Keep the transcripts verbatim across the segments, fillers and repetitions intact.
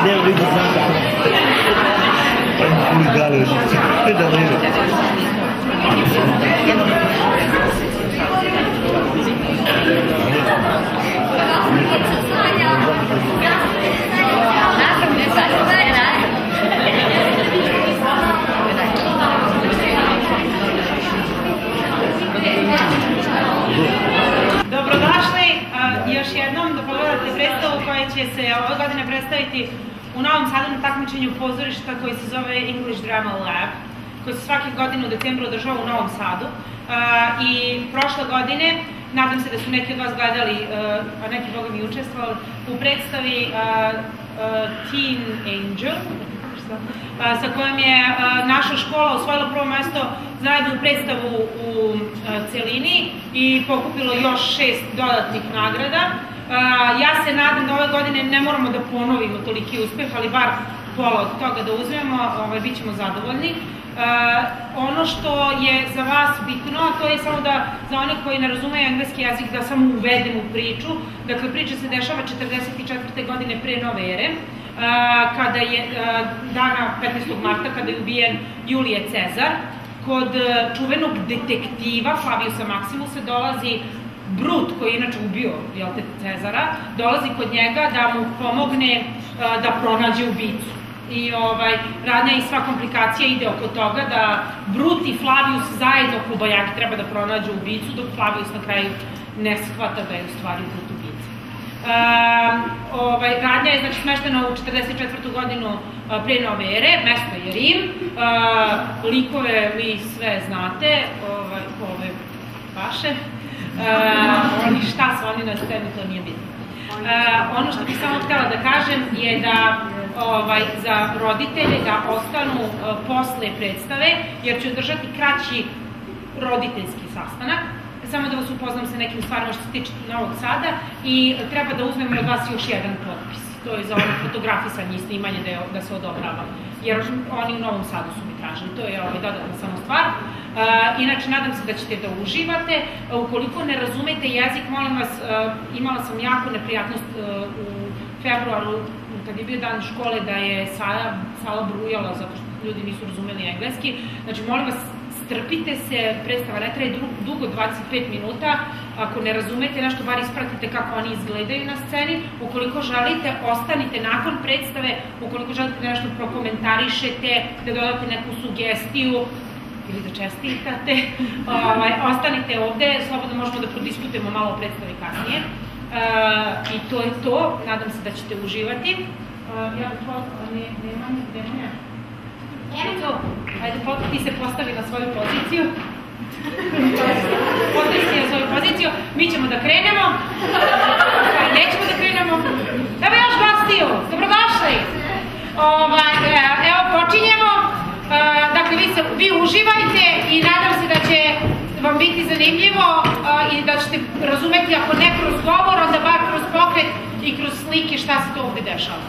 Devo riposare. Fulgare, che davvero. Dobrodošli još jednom da pogledate predstavu koja će se ove godine predstaviti u Novom Sadu na takmičenju pozorišta koji se zove English Drama Lab, koji se svake godine u decembru održava u Novom Sadu. I prošle godine, nadam se da su neki od vas gledali, a neki boga mi učestvovali, u predstavi Teen Angel, sa kojom je naša škola osvojila prvo mesto za najbolju predstavu u celini i pokupilo još šest dodatnih nagrada. Ja se nadam da ove godine ne moramo da ponovimo toliki uspeh, ali bar pola od toga da uzmemo, bit ćemo zadovoljni. Ono što je za vas bitno, to je samo da za one koji ne razumeju engleski jezik da samo uvedem u priču. Dakle, priča se dešava četrdeset četvrte godine pre nove ere, kada je dana petnaestog marta, kada je ubijen Julije Cezar. Kod čuvenog detektiva Flaviusa Maximusa dolazi Brut, koji je inače ubio Cezara, dolazi kod njega da mu pomogne da pronađe ubicu. I radnja i sva komplikacija ide oko toga da Brut i Flavius zajedno kobajagi treba da pronađu ubicu, dok Flavius na kraju ne shvata da je u stvari Brut ubica. Radnja je smeštena u četrdeset četvrtu godinu pre nove ere, mesto je Rim, likove vi sve znate, ove vaše, šta su oni na sceni, to nije bitno. Ono što bih samo htjela da kažem je da za roditelje da ostanu posle predstave, jer ću održati kraći roditeljski sastanak, samo da vas upoznam sa nekim stvarima što se tiče Novog Sada i treba da uzmemo od vas još jedan potpis. To je za ono fotografisanje i snimanje da se odobrava, jer oni u Novom Sadu su mi tražili. To je dodatna samo stvar. Inače, nadam se da ćete da uživate. Ukoliko ne razumete jezik, molim vas, imala sam jako neprijatnost u februaru, kad je bio dan škole, da je sala brujala zato što ljudi nisu razumeli engleski. Znači, molim vas, strpite se, predstava ne traje dugo, dvadeset pet minuta. Ako ne razumete nešto, bar ispratite kako oni izgledaju na sceni. Ukoliko želite, ostanite nakon predstave. Ukoliko želite da nešto prokomentarišete, da dodate neku sugestiju ili da čestitate, ostanite ovde, slobodno možemo da prodiskutujemo malo o predstavi kasnije. I to je to, nadam se da ćete uživati. Ja bih hvala, nema nema. Ajde, ti se postavi na svoju poziciju. Postavi se na svoju poziciju. Mi ćemo da krenemo. Nećemo da krenemo. Evo još gostiju. Dobrodošli. Evo, počinjemo. Dakle, vi uživajte i nadam se da će vam biti zanimljivo i da ćete razumeti, ako ne kroz govor, onda bar kroz pokret i kroz slike šta se to ovde dešava.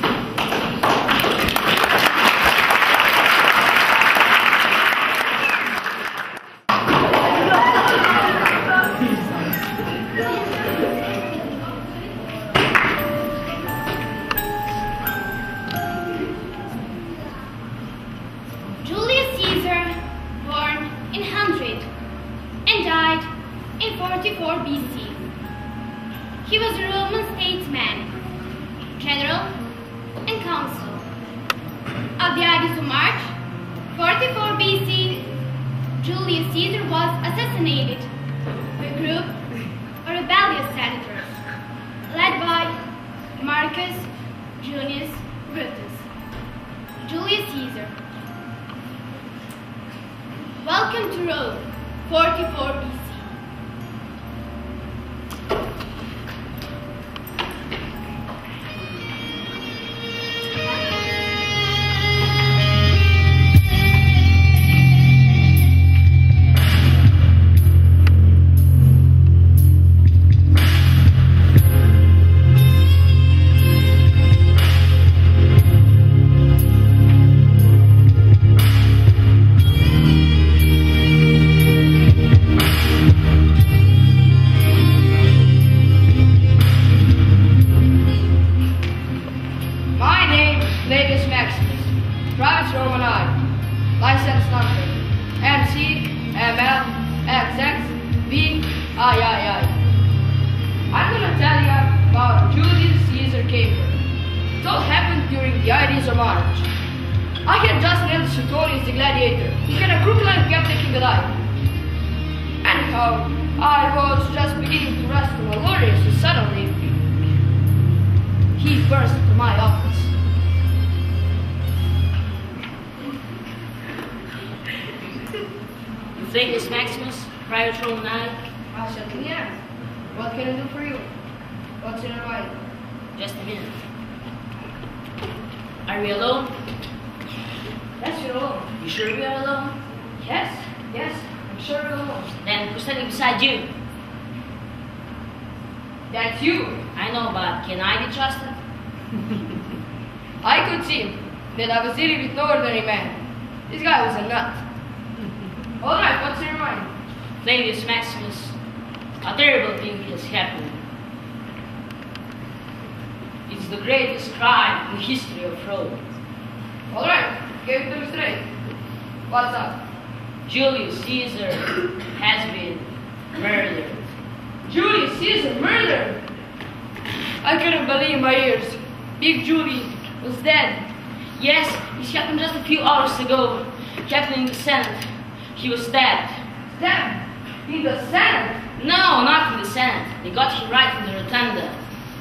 forty-four B C. He was a Roman statesman, general, and consul. At the Ides of March, forty-four B C, Julius Caesar was assassinated by a group of rebellious senators led by Marcus Junius Brutus. Julius Caesar. Welcome to Rome, forty-four B C. My name is Flavius Maximus, Private Roman I, license number M C M L X X V I I I. I'm gonna tell you about Julius Caesar caper. It all happened during the Ides of March. I had just nailed Suetonius the gladiator. He had a crook line kept taking alive. Anyhow, I was just beginning to rest from a glorious when suddenly he burst into my office. Flavius Maximus, Private Roman I. I certainly am. What can I do for you? What's in your mind? Just a minute. Are we alone? Yes, you're alone. You sure we are alone? Yes, yes, I'm sure you're alone. Then who's standing beside you? That's you. I know, but can I be trusted? I could see that I was dealing with no ordinary man. This guy was a nut. All right, what's in your mind? Flavius Maximus, a terrible thing has happened. It's the greatest crime in the history of Rome. All right, give it to me straight. What's up? Julius Caesar has been murdered. Julius Caesar murdered! I couldn't believe my ears. Big Julie was dead. Yes, it happened just a few hours ago. It happened in the Senate. He was stabbed. Stabbed? In the Senate? No, not in the Senate. They got him right in the rotunda.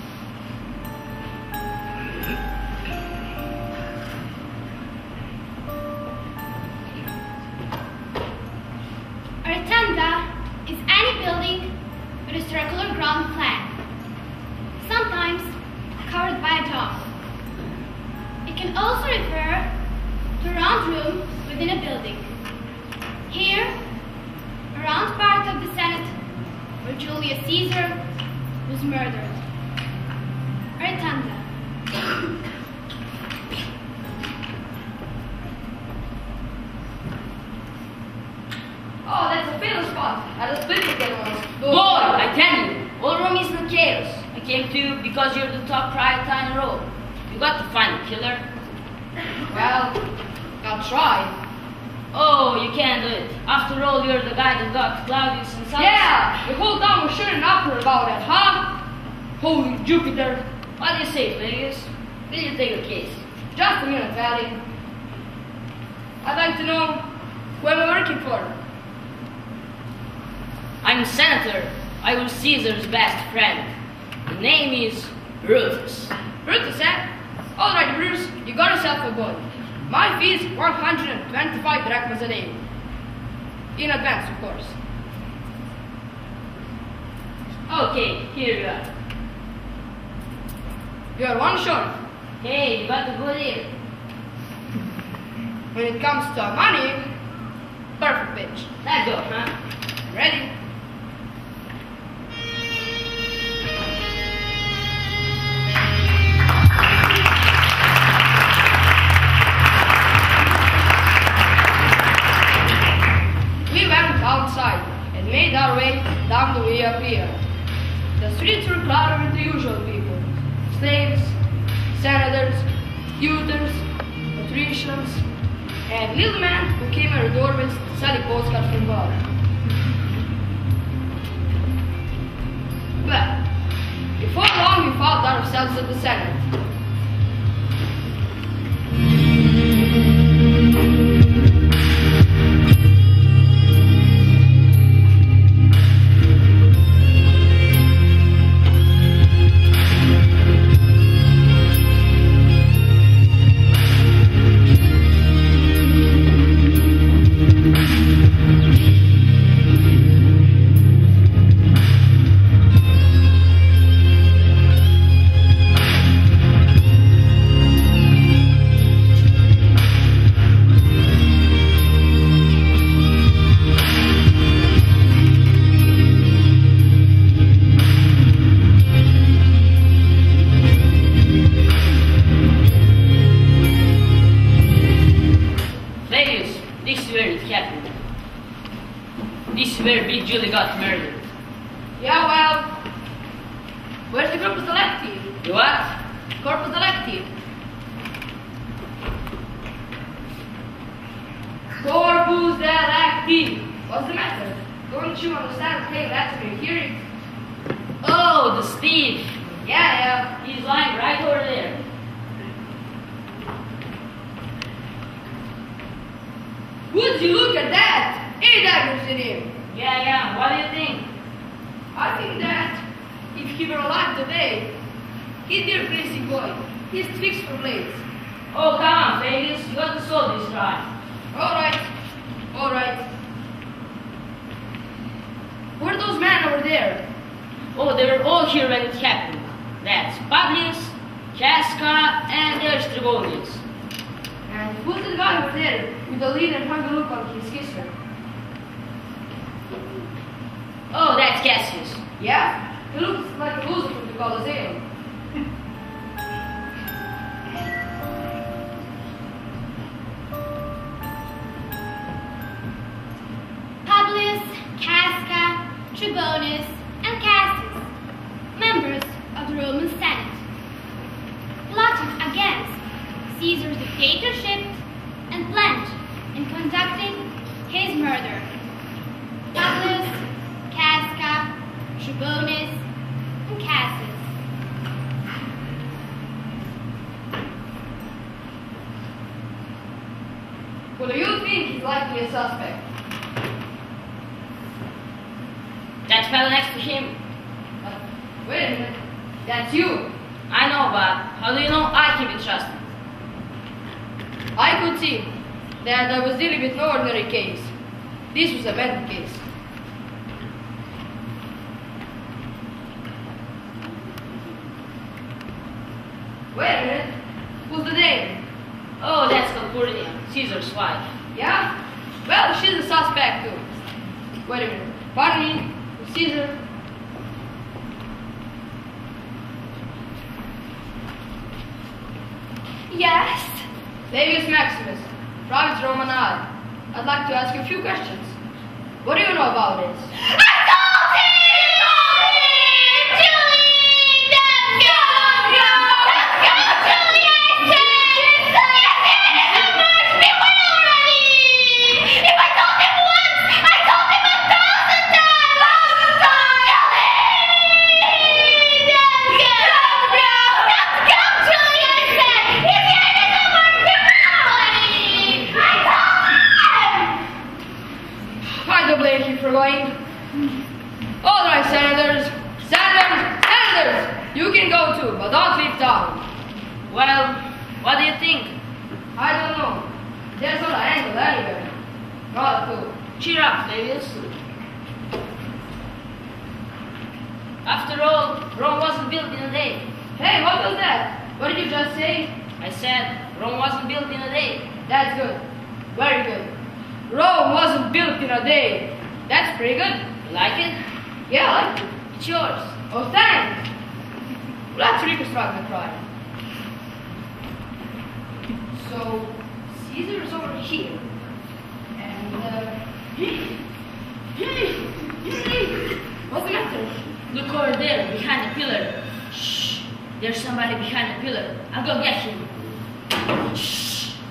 A rotunda is any building with a circular ground plan, sometimes covered by a dome. It can also refer to a round room within a building. Here, a round part of the Senate where Julius Caesar was murdered. A rotunda. Oh, that's a fatal spot. I was thinking that was. Boy, I tell you, all Rome is in chaos. I came to you because you're the top priority in Rome. You got to find a killer. Well, I'll try. Oh, you can't do it. After all, you're the guy that got Claudius and Sallust. Yeah, the whole town was sure enough about it, huh? Holy Jupiter. What do you say, Flavius? Will you take a case? Just a minute, Valley. I'd like to know who am I working for? I'm senator. I was Caesar's best friend. The name is Brutus. Brutus, eh? All right, Brutus, you got yourself a boy. My fee is one hundred twenty-five drachmas a day. In advance, of course. Okay, here you are. You're one short. Hey, you got a good ear. When it comes to money, perfect pitch. Let's go, huh? Ready? We went outside and made our way down the Via Pia. The streets were crowded with the usual people. Slaves, senators, tutors, patricians, and little men who came at our doorways selling postcards from God. Well, before long we found ourselves at the Senate. where Big Julie got murdered. Yeah, well, where's the corpus delicti? The what? Corpus delicti. B, what's the matter? Don't you understand plain Latin and hear it? Oh, the Steve. Yeah, yeah. He's lying right over there. Would you look at that? Eight daggers in him. Yeah, yeah. What do you think? I think that if he were alive today, he'd be a crazy boy. He's fixed for blades. Oh, come on, Vegas. You got to solve this crime. All right, all right. Who are those men over there? Oh, they were all here when it happened. That's Publius, Casca, and there's Tribonius. And who's the guy over there with the lean and hungry look on his kisser? Oh, that's Cassius. Yeah, he looks like a loser from the Colosseum. Publius, Casca, Trebonius, and Cassius, members of the Roman Senate, plotted against Caesar's dictatorship and planned in conducting his murder. Publius, Casca, Trebonius, and Cassius. Who do you think is likely a suspect? That fellow next to him. Uh, wait a minute. That's you. I know, but how do you know I can be trusted? I could see that I was dealing with no ordinary case. This was a bad case. Wait a minute. Who's the dame? Oh, that's Calpurnia, Caesar's wife. Yeah? Well, she's a suspect too. Wait a minute. Pardon me, Caesar. Yes? Flavius Maximus, Province Roman I. I'd like to ask you a few questions. What do you know about this? I told him! You told him! Julie! Let's go! Let's go, Julie! I said! Yes, must be well already! If I told him once, I told him a thousand times! Thousand times! Julie! Let's go! Let's go, Julie! I said! If you ain't the must be well already! I told him! I don't blame you for going. All right, senators, senators, senators, you can go too, but don't leave town. Well, what do you think? I don't know. There's not an angle anywhere. Not a clue. Cheer up, Flavius. After all, Rome wasn't built in a day. Hey, what was that? What did you just say? I said, Rome wasn't built in a day. That's good. Very good. Rome wasn't built in a day. That's pretty good. You like it? Yeah, I like it. It's yours. Oh, thanks. Let's reconstruct the crime. So, Caesar is over here. And, uh, what's the matter? Look over there, behind the pillar. Shh. There's somebody behind the pillar. I'll go get him. Shh.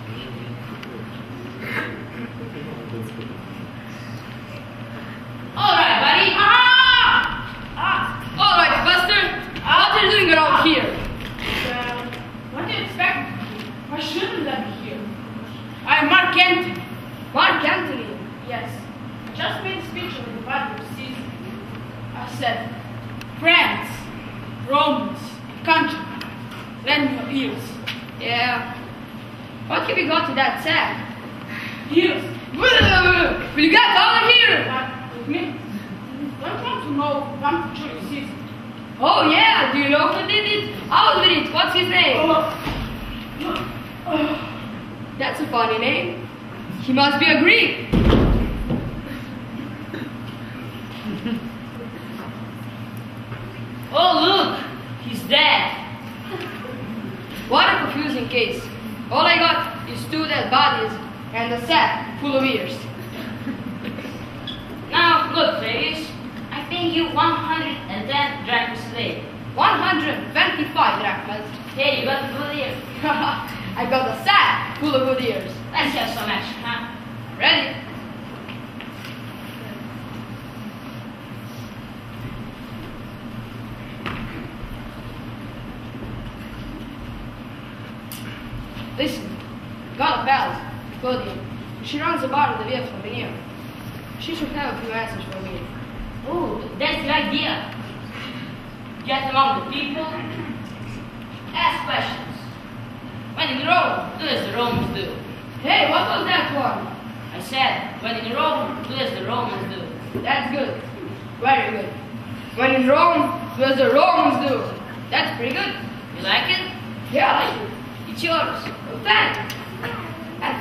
All right, buddy. Ah! Ah! All right, Buster. What are you doing around here? Uh, what do you expect? Why shouldn't I be here? I'm Mark Antony. Mark Antony. Yes. I just made a speech on the body of Caesar. I said, friends, Romans, country, lend me your ears. Yeah. What have you got to that sack? Ears. Will you get out of here? What with me? Don't want to know if I'm Julius Caesar. Oh yeah, do you know who did it? I was with it. What's his name? That's a funny name. He must be a Greek. Oh, look! He's dead. What a confusing case. All I got is two dead bodies and a sack full of ears. Now, look, Flavius. I pay you one hundred ten drachms a day. one hundred twenty-five drachmas. Hey, you got a good ear. I got a sack full of good ears. Let's have some action, huh? Ready? Listen, got a pal, Claudia. She runs a bar in the Via Flaminio. She should have a few answers for me. Oh, that's the idea. Get among the people, ask questions. When in Rome, do as the Romans do. Hey, what was that one? I said, when in Rome, do as the Romans do. That's good. Very good. When in Rome, do as the Romans do. That's pretty good. You like it? Yeah, I like it. It's yours. Well, thanks. Thanks.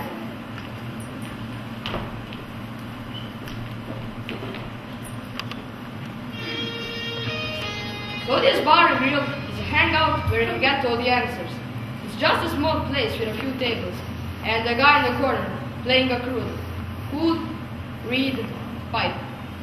So this bar and grill is a hangout where you can get all the answers. It's just a small place with a few tables and a guy in the corner playing a crud. Cool, reed, pipe.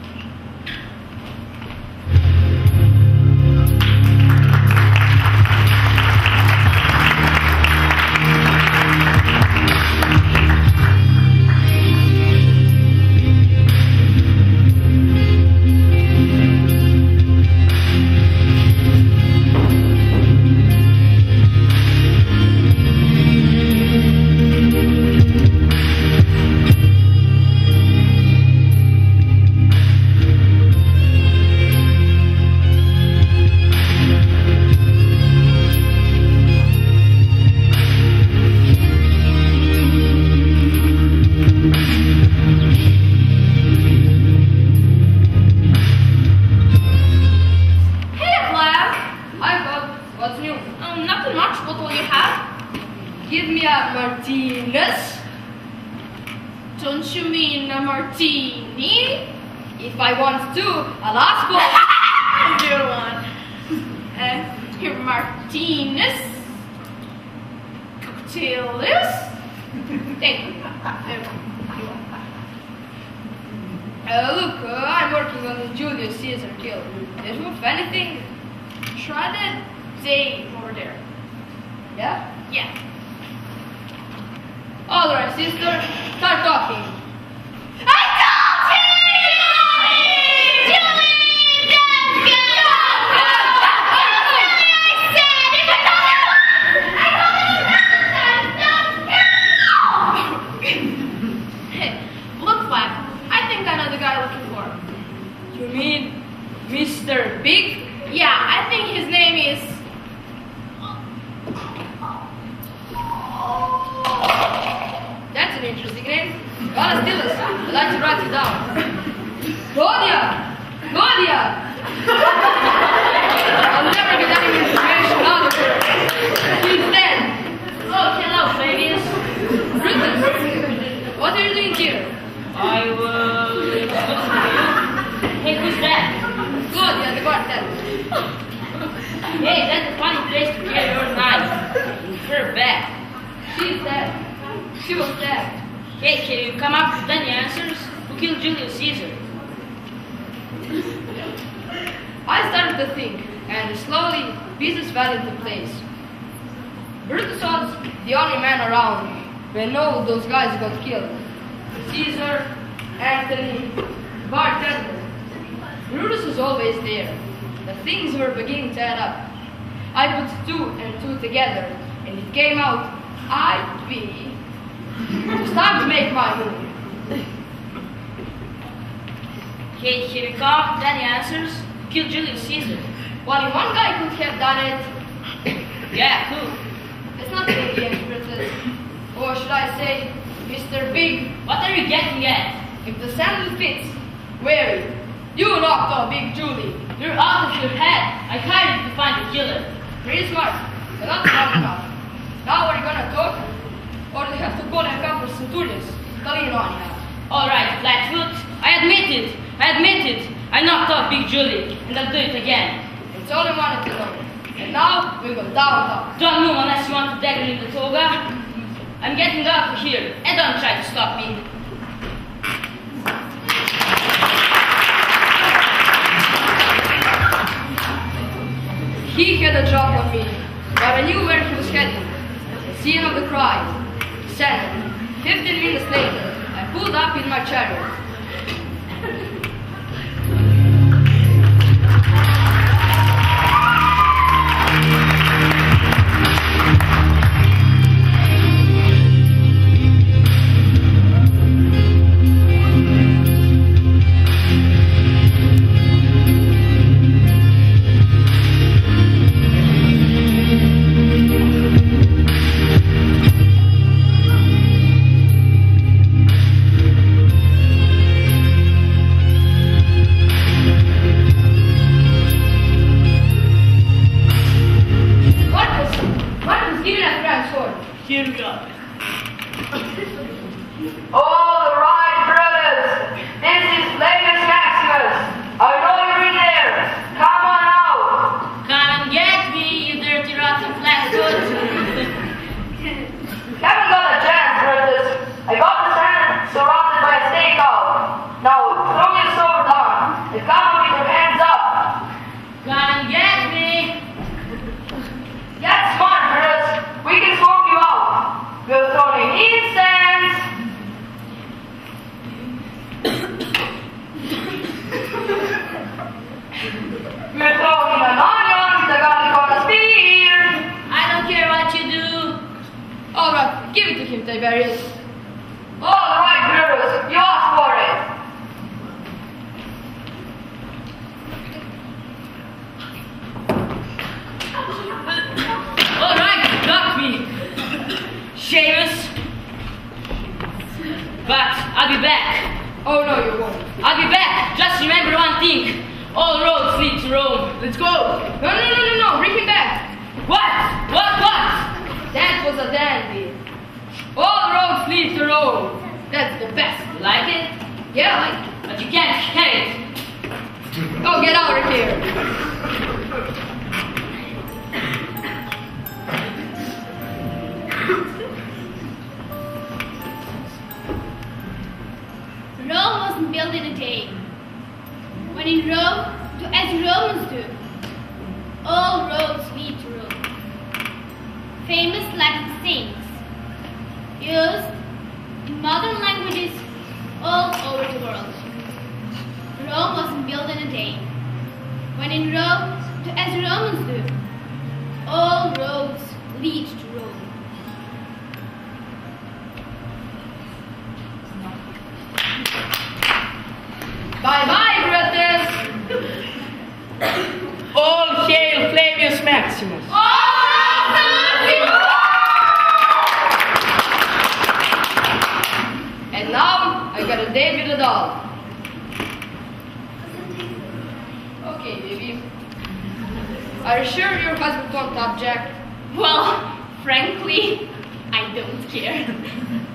Martinez? Don't you mean a martini? If I want to, I'll ask for Good one. Uh, your Martinez? Cocktail is? Thank you. Uh, look, uh, I'm working on the Julius Caesar kill. If you have anything, Try that day over there. yeah? Yeah. Alright, sister, start talking. I told you! Julie! Julie! Hey, look, Flap. I think I know the guy you're looking for. You mean Mister Big? Yeah, I think his name is... That's an interesting name. Gotta steal us. I'd like to write it down. Claudia! Claudia! I'll never get any information out of her. She's dead. Oh, hello, Fabius. Brutus, what are you doing here? I was looking for you. Hey, who's that? Claudia, the bartender. Hey, that's a funny place to carry your knife. Her back. She's dead. She was dead. Hey, can you come up with any answers? Who killed Julius Caesar? I started to think, and slowly pieces fell into place. Brutus was the only man around when all of those guys got killed. Caesar, Antony, bartender. Brutus was always there. The things were beginning to add up. I put two and two together, and it came out I'd be. It's time to make my move. Okay, here we come. Any answers? Who killed Julius Caesar? Only one guy could have done it. Yeah, who? It's not Indian, Brutus. Or should I say, Mister Big. What are you getting at? If the sandal fits, wear it. You knocked off Big Julie. You're out of your head. I hired you to find the killer. Pretty smart, but not smart enough. Now are you gonna talk? Or do you have to call and come for Centurions? Calling on you. All right, Flatfoot. I admit it. I admit it. I knocked off Big Julie, and I'll do it again. It's all I wanted to know. And now we go downtown. Don't move unless you want to dagger me in the toga. I'm getting out of here, and don't try to stop me. He had a job on me, but I knew where he was heading. The scene of the crime. Senate. Fifteen minutes later, I pulled up in my chariot. Here we are. All right, brothers. This is Flavius Maximus. I know you're in there. Come on out. Come and get me, you dirty rotten flatfoot. Haven't got a chance, brothers. I got the Senate surrounded by a stakeout. Now throw your sword down and come up with your hands up. Come and get me. Get smart, brothers. We can smoke you out. We'll throw in incense. We're throwing an onion. The gun is gonna spear. I don't care what you do. All right, give it to him, Tiberius. All right, brothers, you asked for it. All right, got me. Seamus. But I'll be back. Oh no, you won't. I'll be back. Just remember one thing. All roads lead to Rome. Let's go. No, no, no, no, no, bring him back. What? What? What? That was a dandy. All roads lead to Rome. That's the best. You like it? Yeah, I like it. But you can't carry it. Oh, get out of here. Rome wasn't built in a day. When in Rome, do as Romans do. All roads lead to Rome. Famous Latin sayings, used in modern languages all over the world. Rome wasn't built in a day. When in Rome, do as Romans do. All roads lead to Rome. Bye-bye, brothers. All hail Flavius Maximus. And now, I got a date with the doll. Okay, baby. Are you sure your husband won't object? Well, frankly, I don't care.